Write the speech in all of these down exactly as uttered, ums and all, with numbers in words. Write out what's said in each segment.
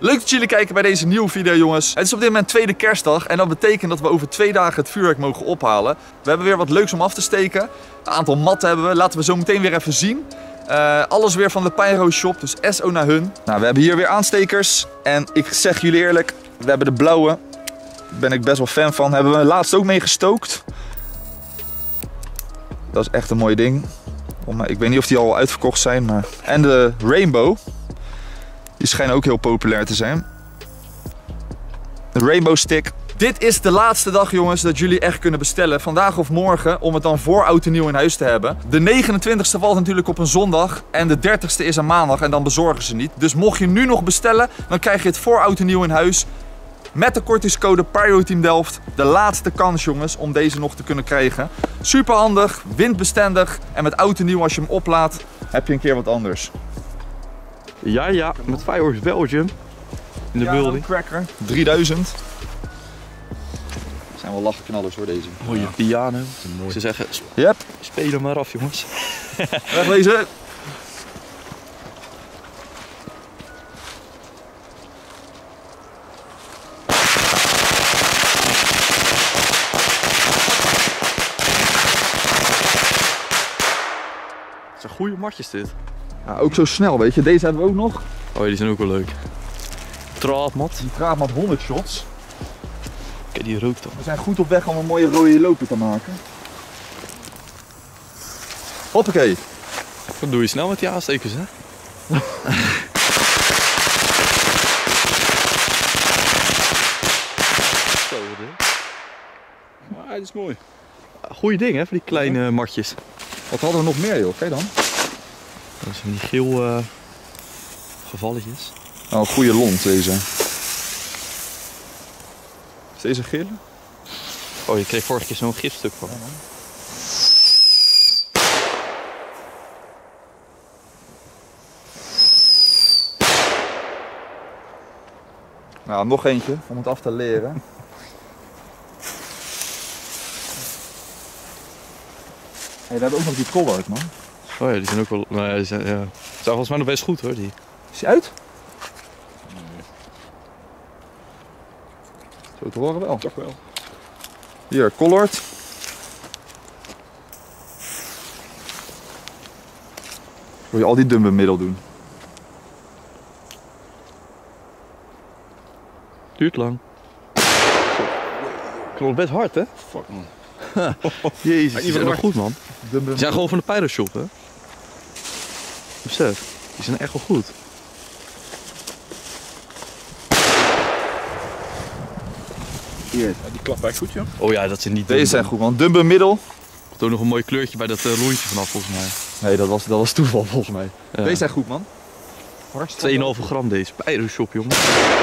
Leuk dat jullie kijken bij deze nieuwe video, jongens. Het is op dit moment tweede kerstdag en dat betekent dat we over twee dagen het vuurwerk mogen ophalen. We hebben weer wat leuks om af te steken. Een aantal matten hebben we, laten we zo meteen weer even zien. Uh, alles weer van de Pyro Shop, dus S O naar hun. Nou, we hebben hier weer aanstekers en ik zeg jullie eerlijk, we hebben de blauwe. Daar ben ik best wel fan van. Hebben we laatst ook mee gestookt. Dat is echt een mooi ding. Ik weet niet of die al uitverkocht zijn, maar... En de Rainbow. Die schijnen ook heel populair te zijn. De Rainbow Stick. Dit is de laatste dag, jongens, dat jullie echt kunnen bestellen. Vandaag of morgen, om het dan voor oud en nieuw in huis te hebben. De negenentwintigste valt natuurlijk op een zondag. En de dertigste is een maandag en dan bezorgen ze niet. Dus mocht je nu nog bestellen, dan krijg je het voor oud en nieuw in huis. Met de kortingscode PyroTeam Delft. De laatste kans, jongens, om deze nog te kunnen krijgen. Super handig, windbestendig. En met oud en nieuw, als je hem oplaadt, heb je een keer wat anders. Ja, ja, met Fireworks Belgium. In de ja, building. Cracker, drieduizend. Zijn wel lachknallers hoor, deze. Mooie ja. Piano. Mooi. Ze zeggen, sp yep. Speel hem maar af, jongens. Wegwezen. Het zijn goede matjes dit. Ja, ook zo snel, weet je. Deze hebben we ook nog. Oh, die zijn ook wel leuk. Traadmat. Die traadmat honderd shots. Kijk, die rookt dan. We zijn goed op weg om een mooie rode loper te maken. Hoppakee. Dat doe je snel met die aanstekers, hè? Zo, dit. Maar dit is mooi. Goeie ding, hè, voor die kleine matjes. Wat hadden we nog meer, joh? Kijk dan. Dat zijn die geel uh, gevalletjes. Oh, een goede lont deze. Is deze geel? Oh, je kreeg vorige keer zo'n gifstuk van. Ja, nou, nog eentje om het af te leren. Hey, we hebben ook nog die collard, man. Oh ja, die zijn ook wel. Nou ja, die zijn, ja. zijn volgens mij nog best goed hoor. Die. Is die uit? Nee. Zo te horen wel. Toch wel. Hier, collard. Wil je al die dumbe middel doen? Duurt lang. Klopt best hard, hè? Fuck man. Jezus, die zijn nog goed, man. Dumbe Die zijn gewoon van de Pyro Shop, hè? Besef, die zijn echt wel goed. Hier. Ja, die klapt bij goed, joh. Oh ja, dat zijn niet. Deze zijn goed, man. Dumbe middel. Er komt ook nog een mooi kleurtje bij dat uh, lontje vanaf, volgens mij. Nee, dat was, dat was toeval, volgens mij. Ja. Deze zijn goed, man. twee komma vijf gram deze. Pyro Shop, jongen.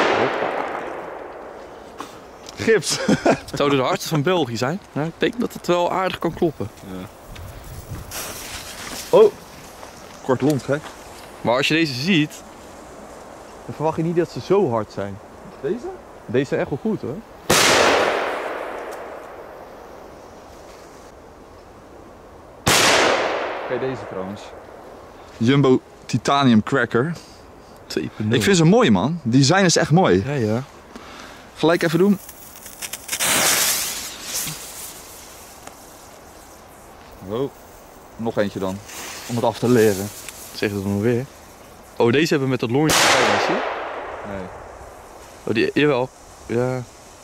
Gips. Het zou de hardste van België zijn. Nou, ik denk dat het wel aardig kan kloppen. Ja. Oh, kort lont, hè? Maar als je deze ziet, dan verwacht je niet dat ze zo hard zijn. Deze? Deze zijn echt wel goed, hoor. Kijk deze trouwens. Jumbo Titanium Cracker. twee punt nul. Ik vind ze mooi, man. Design is echt mooi. Ja, ja. Gelijk even doen. Wow. Nog eentje dan. Om het af te leren. Zeg dat nog weer. Oh, deze hebben we met dat lontje. Zie je? Nee. Oh, die, jawel. Ja.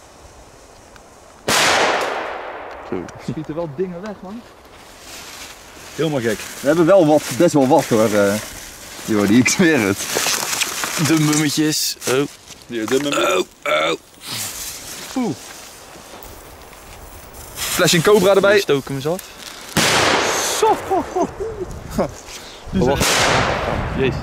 Zo. Schieten wel dingen weg, man. Helemaal gek. We hebben wel wat, best wel wat hoor. Uh, joh, die ik zweer het. De mummetjes. Oh. Hier, de mummetjes. Oh, oh. Oeh. Flashing Cobra erbij. Stoken hem eens af. Zo. Oh, wacht. Jezus.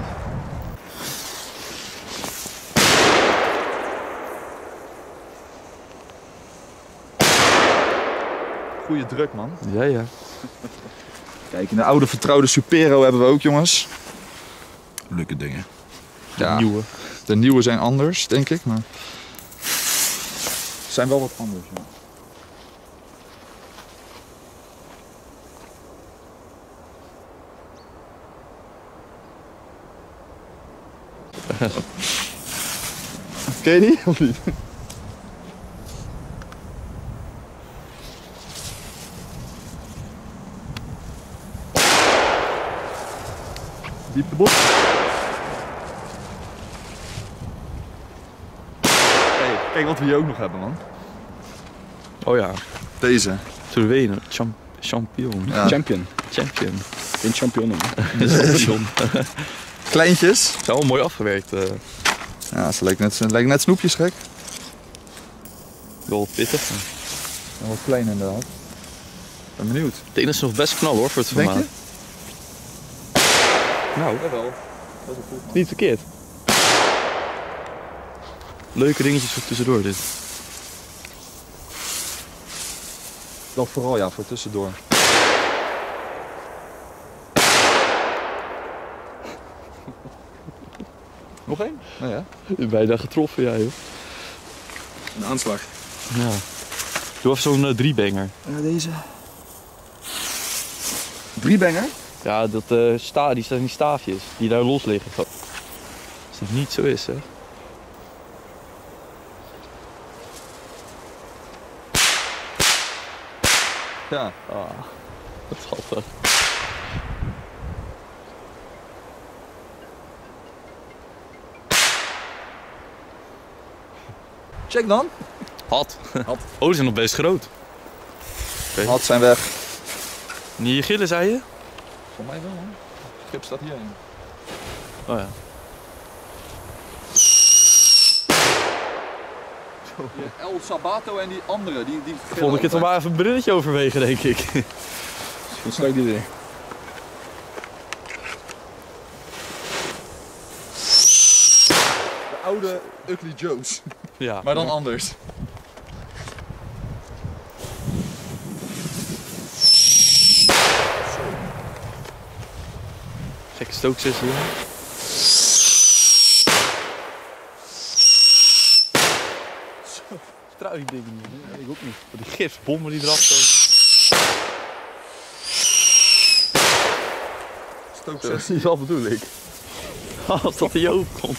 Goeie druk, man. Ja, ja. Kijk, in de oude vertrouwde Supero hebben we ook, jongens. Leuke dingen. De ja, nieuwe. De nieuwe zijn anders, denk ik, maar zijn wel wat anders. Ja. Ken je die of niet? Diep de bot. Hey, kijk wat we hier ook nog hebben, man. Oh ja, Deze. Turwenen. Champ champion. Ja. Champion. Champion. Geen championnen. Champion. Kleintjes. Zo wel mooi afgewerkt. Uh, Ja, ze lijken net, ze lijken net snoepjes, gek. wel pittig. En wat klein inderdaad. Ben benieuwd. Ik denk dat ze nog best knallen hoor voor het Denk formaat. Nou, Jawel. niet verkeerd. Leuke dingetjes voor tussendoor dit. Dat vooral, ja, voor tussendoor. Nog één? Nou ja. Bijna getroffen jij joh. Een aanslag. Ja. Doe even zo'n uh, driebanger. En deze. Driebanger? Ja, dat uh, sta, die staan die staafjes die daar los liggen. Als dat niet zo is, hè. Ja. Ah, wat schattig. Check dan. Had. Had. Oh, die zijn nog best groot. Okay. Had zijn weg. Niet gillen, zei je? Voor mij wel, man. Het schip staat hierin. Oh ja. El Sabato en die andere, die, die Volgende keer toch maar even een brilletje overwegen, denk ik. Dat is een leuk idee. De oude Ugly Joe's. Ja. Maar dan anders. Gekke stooksessie, hè? Vertrouw die dingen niet. Nee, ik ook niet. Die gifsbommen die eraf komen. Stooksessie. Die is al bedoel ik. Als dat hier open komt.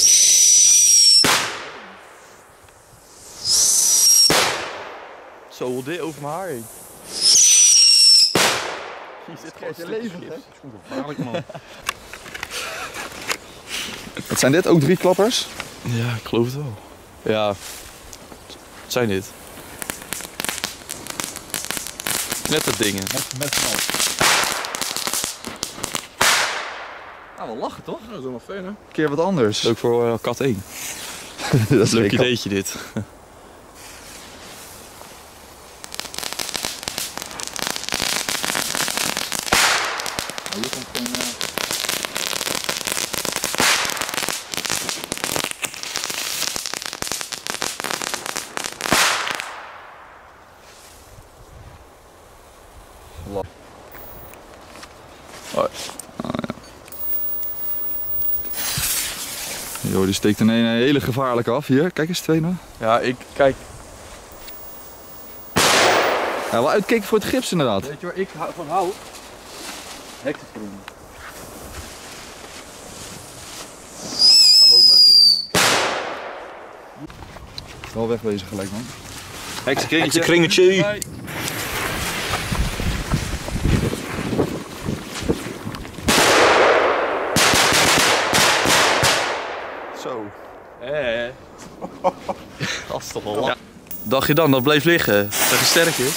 Zo, wil dit over mijn haar heen. Je zit gewoon je leven, stukjes hè? gips. Gevaarlijk, man. Wat zijn dit? Ook drie klappers? Ja, ik geloof het wel. Ja. Wat zijn dit? Net dat dingen. Met, met van alles. Nou, wel lachen toch? Ja, dat is wel fijn hè. Een keer wat anders. Leuk voor uh, kat één. Dat is Leuk leuk. ideetje dit. Hier komt gewoon... Uh... Oh. Jo, die steekt er een hele gevaarlijke af. Hier, kijk eens, twee nog. Ja, ik kijk. Ja, wel uitkijken voor het gips inderdaad. Weet je waar ik van hou? Heksengroen. Wel wegwezen gelijk, man. Heksenkringetje. Kringetje. Zo. Eh. Dat is toch wel lang. Ja. Dacht je dan, dat bleef liggen. Dat is sterk is.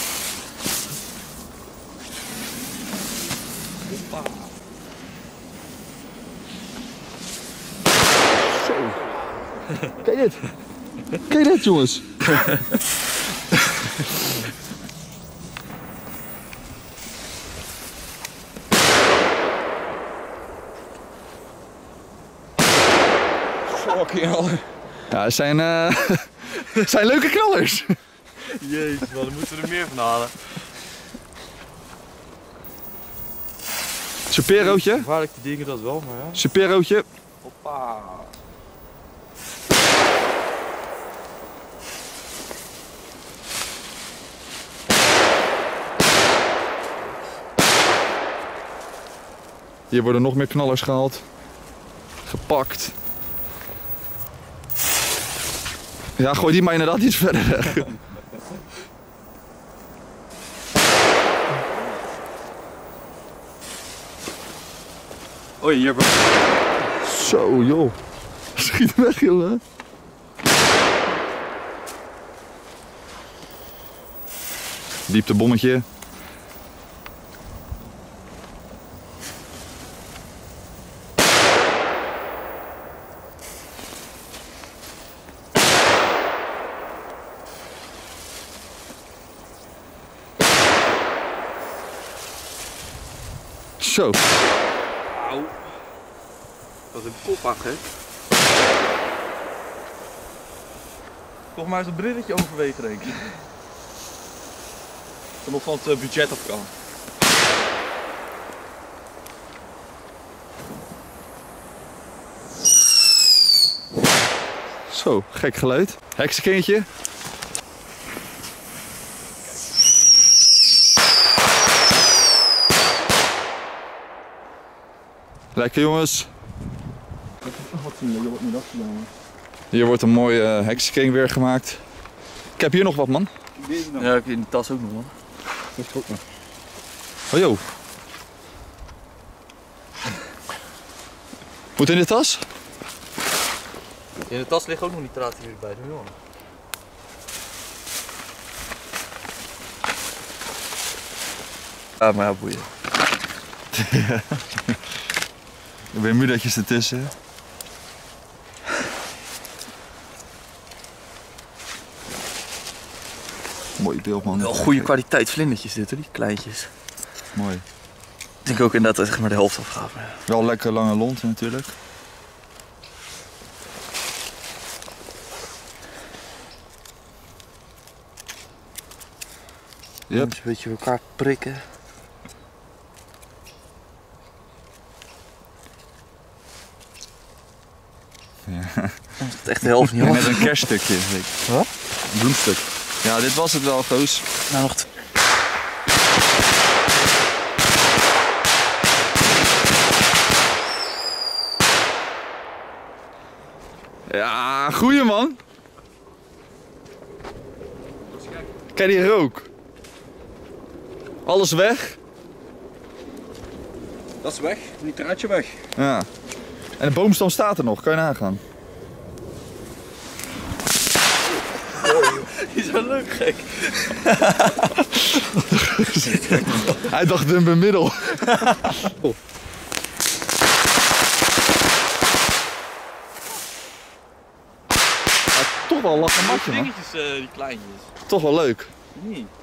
Zo. Kijk dit. Kijk dit, jongens. Fucking hell. Ja, het zijn, uh, zijn leuke knallers. Jezus, man, dan moeten we er meer van halen. Superootje. Gevaarlijk die dingen dat wel, maar ja. Superootje. Hoppa. Hier worden nog meer knallers gehaald. Gepakt. Ja, gooi die maar inderdaad iets verder weg. Oh, hier bro. Zo, joh. Schiet weg, jongen. Dieptebommetje. Zo. Auw. Wat een koppak, hè? Toch maar eens een brilletje overwegen, denk ik. Dat nog van het budget af kan. Zo, gek geluid. Heksenkindje. Lekker jongens. Hier wordt een mooie uh, heksenkring weer gemaakt. Ik heb hier nog wat, man. Ja, heb je in de tas ook nog, man. Dat is ook nog. Oh joh. Moet in de tas? In de tas ligt ook nog nitraat hierbij, doe je wel. Ja, maar ja, boeien. Weer mudatjes ertussen. Mooi beeld, man. Wel goede kwaliteit vlindertjes dit, hoor, die kleintjes. Mooi. Ik denk ook inderdaad dat zeg maar de helft afgaven. Wel lekker lange lont natuurlijk. Yep. Een beetje elkaar prikken. Ja. Dat is echt de helft niet, hoor. Net een kerststukje. Wat? Een bloemstuk. Ja, dit was het wel, goos. Nou, nog. Ja, goeie man. Kijk die rook. Alles weg. Dat is weg, nitraatje weg. Ja. En de boomstam staat er nog, kan je nagaan. Die is wel leuk, gek. Hij dacht in mijn middel. Oh. Ja, toch wel lachen matje, man. Dingetjes, uh, die kleintjes. Toch wel leuk. Niet.